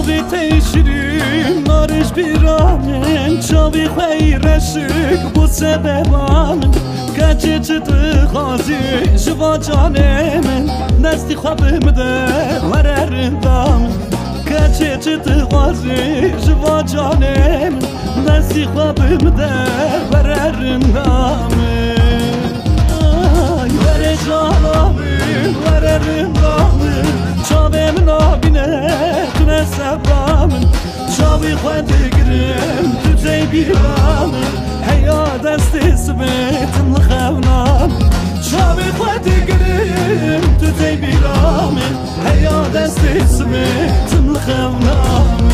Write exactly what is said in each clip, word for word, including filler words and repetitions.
چاوی تیشرین نارش بیرامن چاوی خیرشک بو سببامن کچه چه خازی جوا جانمن نستی خوابم ده وررندام کچه چه خازی جوا جانمن نستی خوابم ده وررندام ور جانمن وررندام چاوم نابینه تونه سبامن چاوی خود گرم تو تی بیرامن هیا دست سبتم لخونام چاوی خود گرم تو تی بیرامن هیا دست سبتم لخونام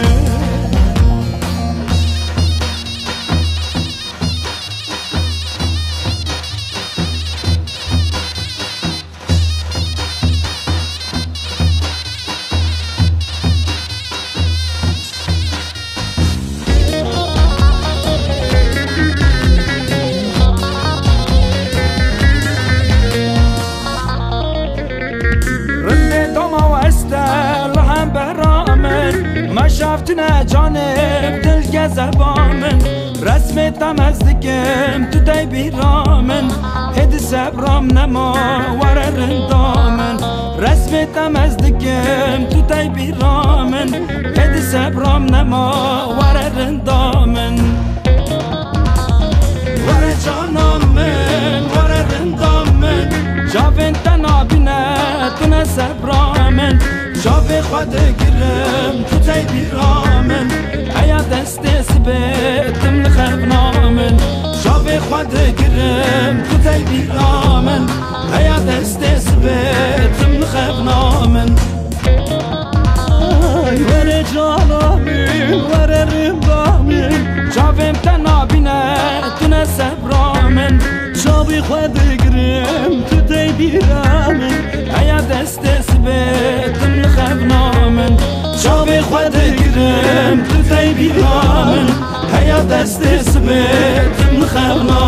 شافتنا جانب دل زبامن رسم تمزدگم تو دی بیرامن هد سبرام نما وررندامن رسم تمزدگم تو دی بیرامن هد سبرام نما وررندامن ور جانامن وررندامن جاوین تنابینه تونه سبرامن جاوی خود گرم تو تی بیرامن ایا دست سبتم لخونامن جاوی خود گرم تو تی بیرامن ایا دست سبتم لخونامن ور جانامن ور رندامن جاویم تنابینه تونه سبرامن جاوی خود گرم تو تی بیرامن ایا دست سبتم لخونامن جاوی خود گرم تو تی بیرامن هیا دست سبتم لخونامن